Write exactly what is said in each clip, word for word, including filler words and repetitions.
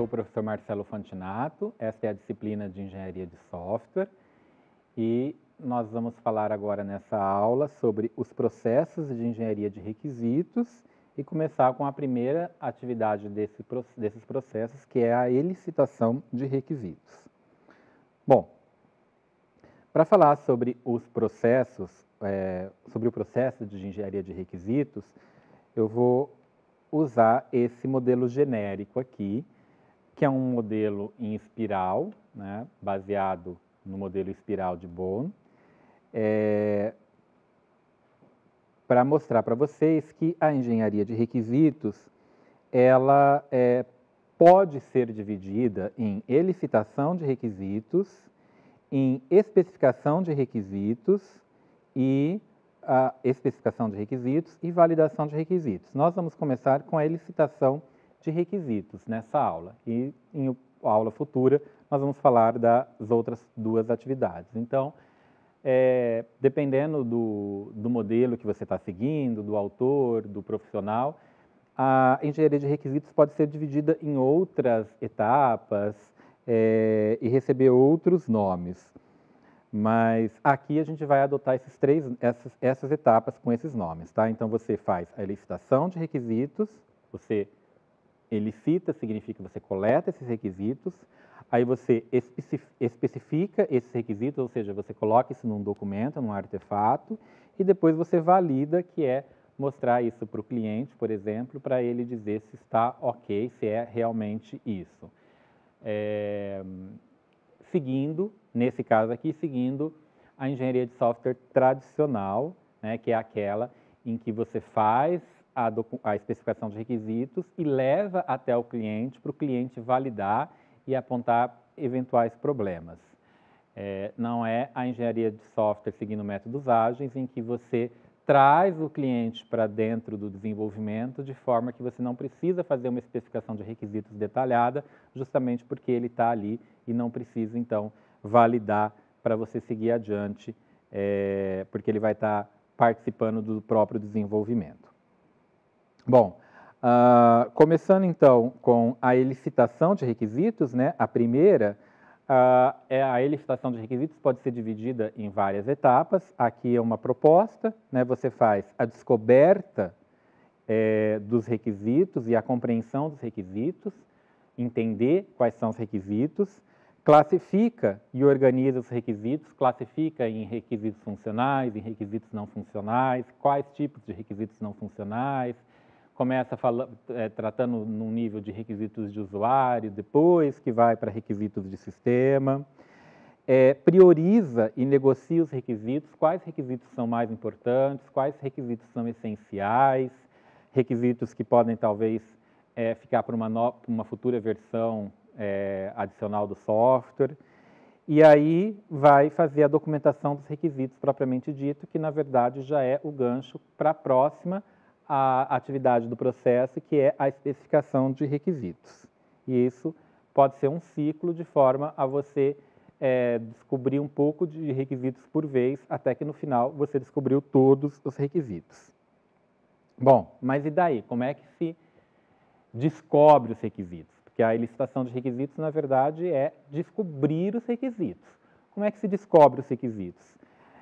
sou o professor Marcelo Fantinato, essa é a disciplina de Engenharia de Software e nós vamos falar agora nessa aula sobre os processos de engenharia de requisitos e começar com a primeira atividade desse, desses processos, que é a elicitação de requisitos. Bom, para falar sobre os processos, é, sobre o processo de engenharia de requisitos, eu vou usar esse modelo genérico aqui, que é um modelo em espiral, né, baseado no modelo espiral de Bohm, é, para mostrar para vocês que a engenharia de requisitos, ela é, pode ser dividida em elicitação de requisitos, em especificação de requisitos e a especificação de requisitos e validação de requisitos. Nós vamos começar com a elicitação de requisitos nessa aula e em aula futura nós vamos falar das outras duas atividades. Então, é, dependendo do, do modelo que você está seguindo, do autor, do profissional, a engenharia de requisitos pode ser dividida em outras etapas é, e receber outros nomes. Mas aqui a gente vai adotar esses três, essas, essas etapas com esses nomes, tá? Então você faz a elicitação de requisitos, você elicita, significa que você coleta esses requisitos, aí você especifica esses requisitos, ou seja, você coloca isso num documento, num artefato, e depois você valida, que é mostrar isso para o cliente, por exemplo, para ele dizer se está ok, se é realmente isso. É, seguindo, nesse caso aqui, seguindo a engenharia de software tradicional, né, que é aquela em que você faz a, a especificação de requisitos e leva até o cliente, para o cliente validar e apontar eventuais problemas. É, não é a engenharia de software seguindo métodos ágeis, em que você traz o cliente para dentro do desenvolvimento de forma que você não precisa fazer uma especificação de requisitos detalhada, justamente porque ele está ali e não precisa, então, validar para você seguir adiante, é, porque ele vai estar tá participando do próprio desenvolvimento. Bom, uh, começando então com a elicitação de requisitos, né, a primeira, uh, é a elicitação de requisitos pode ser dividida em várias etapas. Aqui é uma proposta, né, você faz a descoberta é, dos requisitos e a compreensão dos requisitos, entender quais são os requisitos, classifica e organiza os requisitos, classifica em requisitos funcionais, em requisitos não funcionais, quais tipos de requisitos não funcionais, começa fala, é, tratando num nível de requisitos de usuário, depois que vai para requisitos de sistema, é, prioriza e negocia os requisitos, quais requisitos são mais importantes, quais requisitos são essenciais, requisitos que podem talvez é, ficar para uma, no, uma futura versão é, adicional do software, e aí vai fazer a documentação dos requisitos propriamente dito, que na verdade já é o gancho para a próxima a atividade do processo, que é a especificação de requisitos. E isso pode ser um ciclo de forma a você é, descobrir um pouco de requisitos por vez, até que no final você descobriu todos os requisitos. Bom, mas e daí? Como é que se descobre os requisitos? Porque a elicitação de requisitos, na verdade, é descobrir os requisitos. Como é que se descobre os requisitos?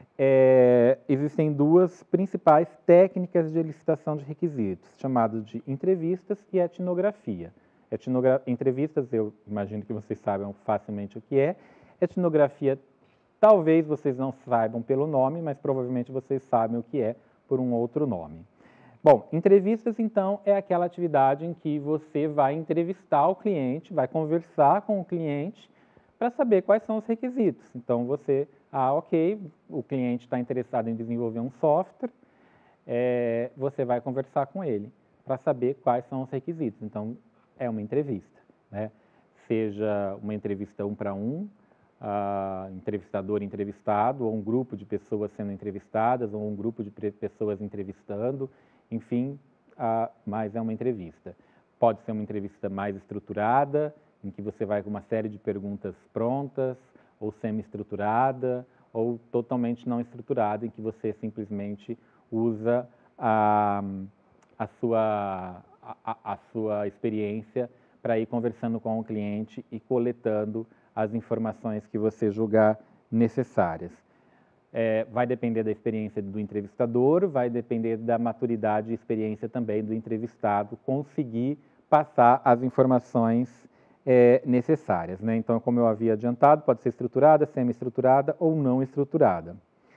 É, existem duas principais técnicas de elicitação de requisitos, chamadas de entrevistas e etnografia. Etnogra entrevistas, eu imagino que vocês saibam facilmente o que é. Etnografia, talvez vocês não saibam pelo nome, mas provavelmente vocês sabem o que é por um outro nome. Bom, entrevistas, então, é aquela atividade em que você vai entrevistar o cliente, vai conversar com o cliente para saber quais são os requisitos. Então, você, ah, ok, o cliente está interessado em desenvolver um software, é, você vai conversar com ele para saber quais são os requisitos. Então, é uma entrevista, né? Seja uma entrevista um para um, uh, entrevistador entrevistado, ou um grupo de pessoas sendo entrevistadas, ou um grupo de pessoas entrevistando, enfim, uh, mas é uma entrevista. Pode ser uma entrevista mais estruturada, em que você vai com uma série de perguntas prontas, ou semi-estruturada, ou totalmente não estruturada, em que você simplesmente usa a, a, sua, a, a sua experiência para ir conversando com o cliente e coletando as informações que você julgar necessárias. É, vai depender da experiência do entrevistador, vai depender da maturidade e experiência também do entrevistado conseguir passar as informações é, necessárias, né? Então, como eu havia adiantado, pode ser estruturada, semi-estruturada ou não estruturada.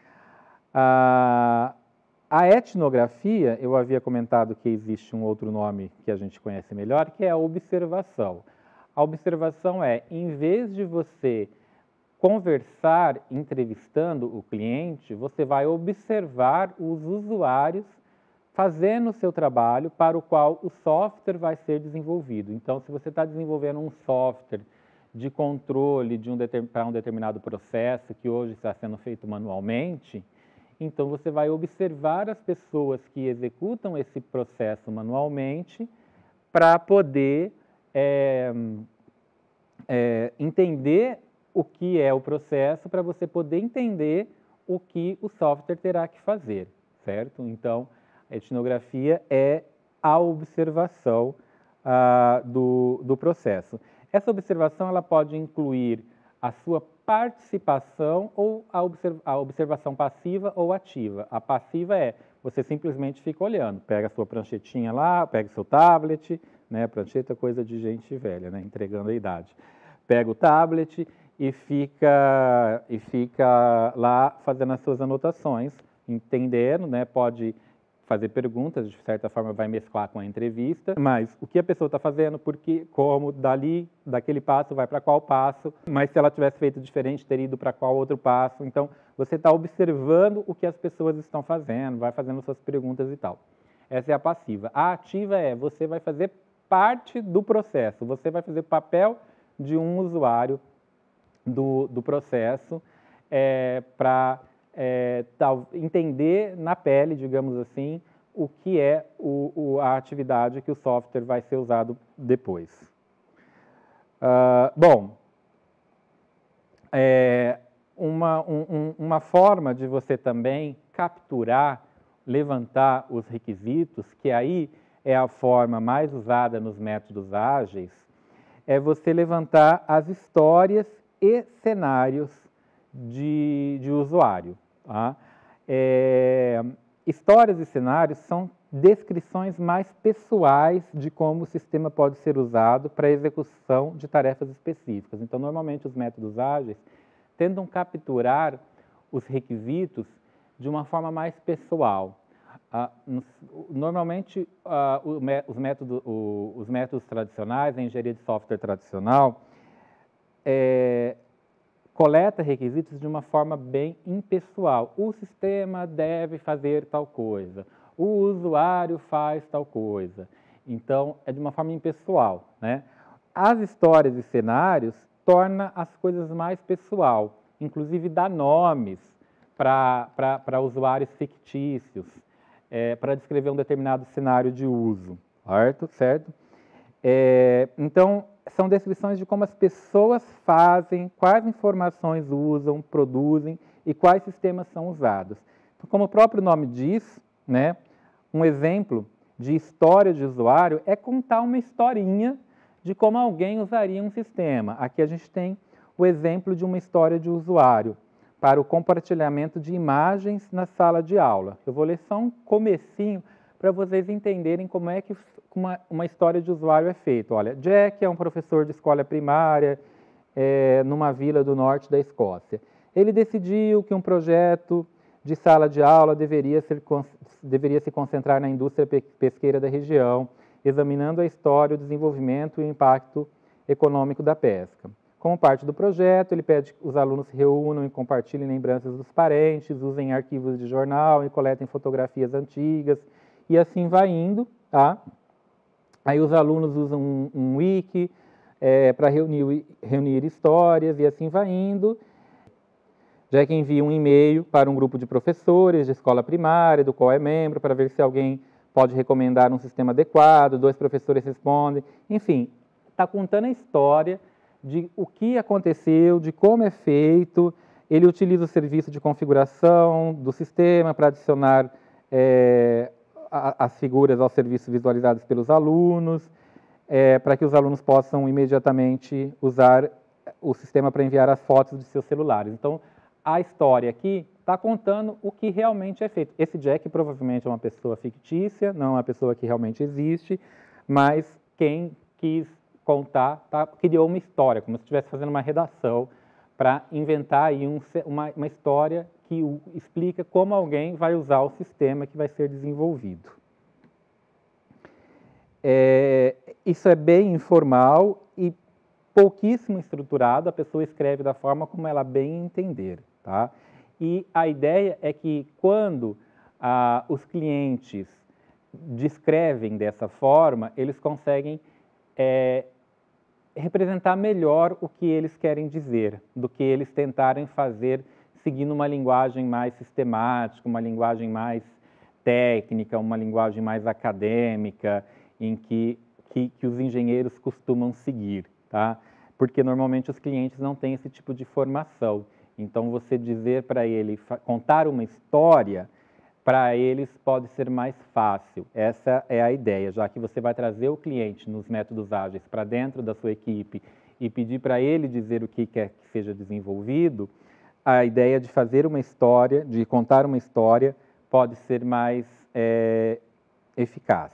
A, a etnografia, eu havia comentado que existe um outro nome que a gente conhece melhor, que é a observação. A observação é, em vez de você conversar entrevistando o cliente, você vai observar os usuários fazendo o seu trabalho para o qual o software vai ser desenvolvido. Então, se você está desenvolvendo um software de controle de um para um determinado processo que hoje está sendo feito manualmente, então você vai observar as pessoas que executam esse processo manualmente para poder é, é, entender o que é o processo, para você poder entender o que o software terá que fazer, certo? Então, a etnografia é a observação ah, do, do processo. Essa observação ela pode incluir a sua participação ou a, observ a observação passiva ou ativa. A passiva é, você simplesmente fica olhando, pega a sua pranchetinha lá, pega o seu tablet, né? Prancheta é coisa de gente velha, né? Entregando a idade. Pega o tablet e fica, e fica lá fazendo as suas anotações, entendendo, né? Pode fazer perguntas, de certa forma vai mesclar com a entrevista, mas o que a pessoa está fazendo, porque, como, dali, daquele passo vai para qual passo, mas se ela tivesse feito diferente, teria ido para qual outro passo. Então, você está observando o que as pessoas estão fazendo, vai fazendo suas perguntas e tal. Essa é a passiva. A ativa é, você vai fazer parte do processo, você vai fazer papel de um usuário do, do processo é, para é, tal, entender na pele, digamos assim, o que é o, o, a atividade que o software vai ser usado depois. Uh, bom, é, uma, um, uma forma de você também capturar, levantar os requisitos, que aí é a forma mais usada nos métodos ágeis, é você levantar as histórias e cenários de, de usuário. Tá? É, histórias e cenários são descrições mais pessoais de como o sistema pode ser usado para a execução de tarefas específicas. Então, normalmente, os métodos ágeis tentam capturar os requisitos de uma forma mais pessoal. Ah, normalmente, ah, o, os, métodos, o, os métodos tradicionais, a engenharia de software tradicional, é, coleta requisitos de uma forma bem impessoal. O sistema deve fazer tal coisa, o usuário faz tal coisa. Então, é de uma forma impessoal, né? As histórias e cenários tornam as coisas mais pessoal, inclusive dá nomes para usuários fictícios, é, para descrever um determinado cenário de uso, certo? certo? É, então, são descrições de como as pessoas fazem, quais informações usam, produzem e quais sistemas são usados. Então, como o próprio nome diz, né, um exemplo de história de usuário é contar uma historinha de como alguém usaria um sistema. Aqui a gente tem o exemplo de uma história de usuário para o compartilhamento de imagens na sala de aula. Eu vou ler só um comecinho para vocês entenderem como é que uma, uma história de usuário é feita. Olha, Jack é um professor de escola primária é, numa vila do norte da Escócia. Ele decidiu que um projeto de sala de aula deveria, ser, deveria se concentrar na indústria pesqueira da região, examinando a história, o desenvolvimento e o impacto econômico da pesca. Como parte do projeto, ele pede que os alunos se reúnam e compartilhem lembranças dos parentes, usem arquivos de jornal e coletem fotografias antigas, e assim vai indo, tá? Aí os alunos usam um, um wiki é, para reunir, reunir histórias, e assim vai indo. Jack envia um e-mail para um grupo de professores de escola primária, do qual é membro, para ver se alguém pode recomendar um sistema adequado, dois professores respondem, enfim, está contando a história de o que aconteceu, de como é feito. Ele utiliza o serviço de configuração do sistema para adicionar é, a, as figuras aos serviços visualizados pelos alunos. é, para que os alunos possam imediatamente usar o sistema para enviar as fotos de seus celulares. Então, a história aqui está contando o que realmente é feito. Esse Jack provavelmente é uma pessoa fictícia, não é uma pessoa que realmente existe, mas quem quis contar tá, criou uma história, como se estivesse fazendo uma redação para inventar aí um, uma, uma história que o, explica como alguém vai usar o sistema que vai ser desenvolvido. É, isso é bem informal e pouquíssimo estruturado, a pessoa escreve da forma como ela bem entender, tá? E a ideia é que quando ah, os clientes descrevem dessa forma, eles conseguem é, representar melhor o que eles querem dizer, do que eles tentarem fazer seguindo uma linguagem mais sistemática, uma linguagem mais técnica, uma linguagem mais acadêmica, em que, que, que os engenheiros costumam seguir, tá? Porque normalmente os clientes não têm esse tipo de formação. Então, você dizer para ele, contar uma história, para eles pode ser mais fácil. Essa é a ideia, já que você vai trazer o cliente nos métodos ágeis para dentro da sua equipe e pedir para ele dizer o que quer que seja desenvolvido, a ideia de fazer uma história, de contar uma história, pode ser mais é, eficaz.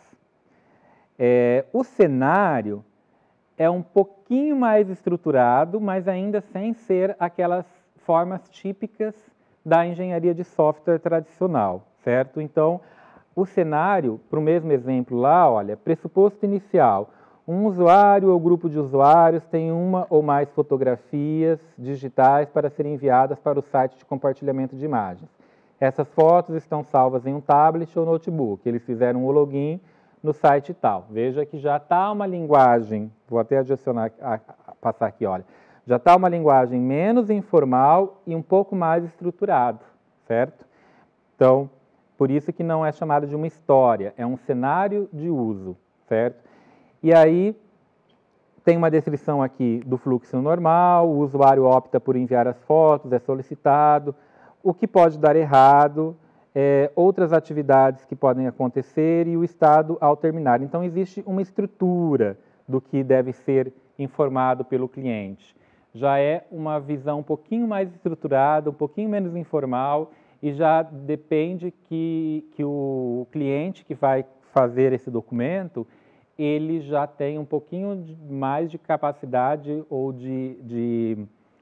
É, o cenário é um pouquinho mais estruturado, mas ainda sem ser aquelas formas típicas da engenharia de software tradicional, certo? Então, o cenário, para o mesmo exemplo lá, olha, pressuposto inicial, um usuário ou grupo de usuários tem uma ou mais fotografias digitais para serem enviadas para o site de compartilhamento de imagens. Essas fotos estão salvas em um tablet ou notebook. Eles fizeram um login no site tal. Veja que já está uma linguagem, vou até adicionar, a, a, passar aqui, olha, já está uma linguagem menos informal e um pouco mais estruturado, certo? Então, por isso que não é chamado de uma história, é um cenário de uso, certo? E aí, tem uma descrição aqui do fluxo normal, o usuário opta por enviar as fotos, é solicitado, o que pode dar errado, é, outras atividades que podem acontecer e o estado ao terminar. Então, existe uma estrutura do que deve ser informado pelo cliente. Já é uma visão um pouquinho mais estruturada, um pouquinho menos informal e já depende que, que o cliente que vai fazer esse documento, ele já tem um pouquinho de, mais de capacidade ou de, de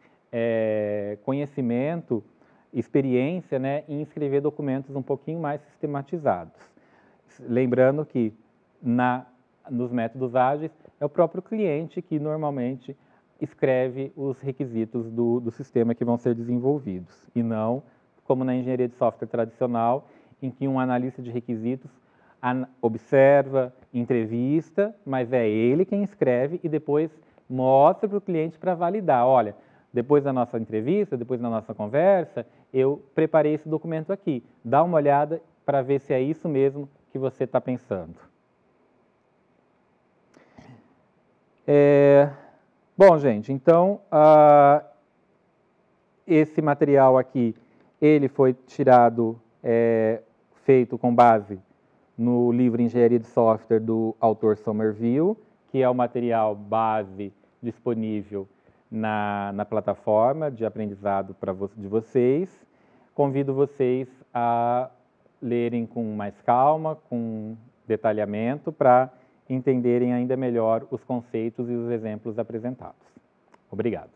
é, conhecimento, experiência, né, em escrever documentos um pouquinho mais sistematizados. Lembrando que na, nos métodos ágeis é o próprio cliente que normalmente escreve os requisitos do, do sistema que vão ser desenvolvidos, e não como na engenharia de software tradicional, em que um analista de requisitos observa, entrevista, mas é ele quem escreve e depois mostra para o cliente para validar. Olha, depois da nossa entrevista, depois da nossa conversa, eu preparei esse documento aqui. Dá uma olhada para ver se é isso mesmo que você está pensando. É, bom, gente, então, uh, esse material aqui, ele foi tirado, é, feito com base no livro Engenharia de Software do autor Somerville, que é o material base disponível na, na plataforma de aprendizado pra vo de vocês. Convido vocês a lerem com mais calma, com detalhamento, para entenderem ainda melhor os conceitos e os exemplos apresentados. Obrigado.